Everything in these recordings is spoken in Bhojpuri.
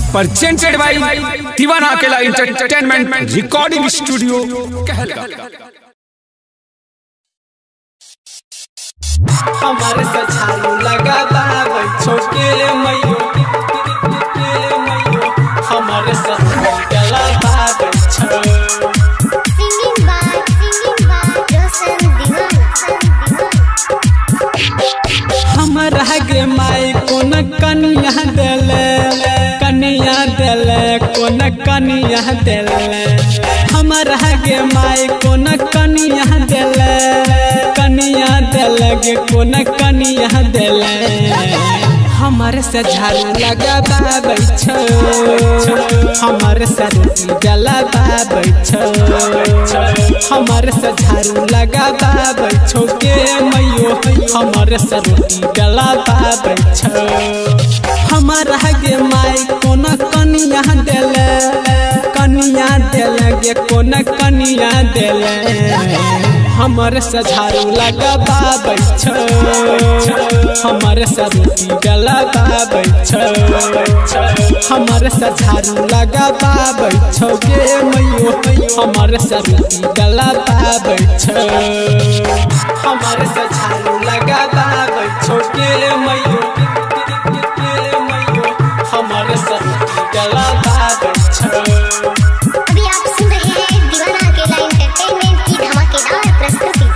presented by दीवाना अकेला एंटरटेनमेंट रिकॉर्डिंग स्टूडियो कहलगा। हमारे से झाड़ू लगा बाबा छोके मैयो हमारे से गला बाबा Singing by Rosan Diwan। हमारा गे माई कोन कनिया देले कोन कनिया देले हमारा गे माई कोन कनिया देले गे कोन कनिया देले हमारे से झाड़ू लगा बाबा हमारे से रोटी जला बाबा हमारे से झाड़ू लगा बाबा छोके मैयो हमारे से रोटी जला बाबा हमारा गे माई कोन कनिया देले गे कोन कनिया देले हमारे से झाड़ू लगा बाबा हमारे से रोटी गला बाबा हमारे से झाड़ू लगा बाबा गे मैयो हमारे से रोटी गला बाबा हमारे से झाड़ू लगा बाबा छोके मैयो हमारे से रोटी गला बाबा। अभी आप सुन रहे हैं दीवाना अकेला एंटरटेनमेंट की धमाकेदार प्रस्तुति।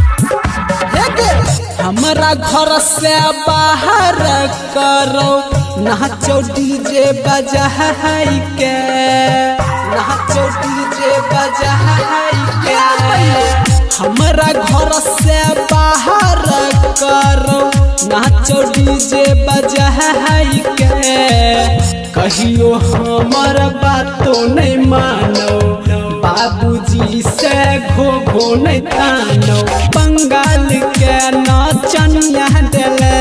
हमारा घर से बाहर करो नाचो डीजे बजा के नाचो डीजे बजा के हमारा घर से बाहर करो नाचो डीजे बजा के कहियो हमार बातों नहीं मानो बाबूजी से घो नहीं तानो बंगाल के नाचनिया देले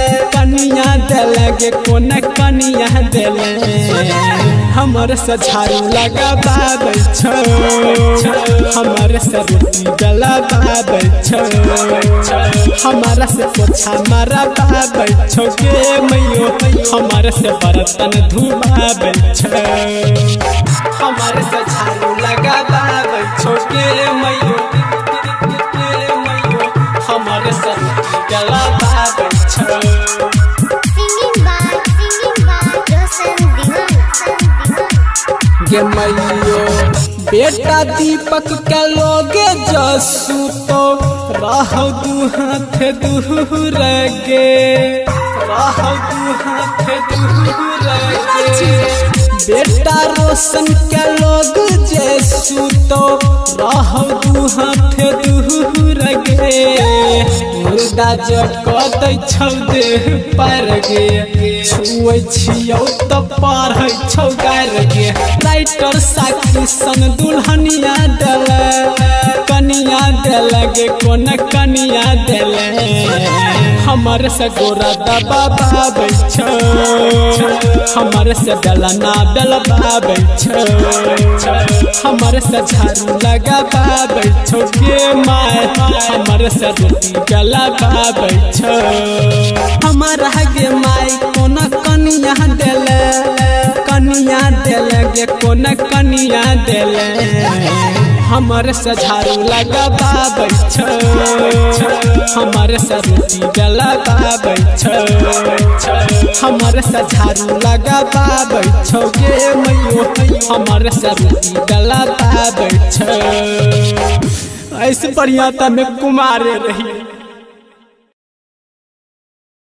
गे कोन कनिया देले हमारे से झाड़ू लगा बाबा हमारे से रोटी गला बाबा हमारा से पोछा मारा बाबा छोके मैयो हमारे से बर्तन धुबाबे हमारे से झाड़ू लगा बाबा छोके मैयो हमारे से रोटी गला बाबा। Singing by Rosan Diwan। गे मैयो बेटा दीपक के लोगे जसू तो रहो दू हाथ दूर गे बेटा रोशन के लोग जसू तो रहो दू हाथ दूर गे मुर्दा जकत छौ देह पर गे छुए छियौ त पार है छौ गार गे राइटर साकी संग दुल्हनिया देले कनिया देले गे कोन कनिया देले हमारे से गोरा दबा बाबा हमारे से डलना डल बाबा हमारे से झाड़ू लगा बाबा छोके माए हमारे से रोटी गला बाबा हमारा गे माई कोन कनिया देले गे कोन कनिया देले हमारे से झाड़ू लगा बाबा हमारे से रोटी गला बाबा हमारे से झाड़ू लगा बाबा छोके मैयो हमारे से रोटी गला बाबा ऐसे बढ़िया में कुमारे रही।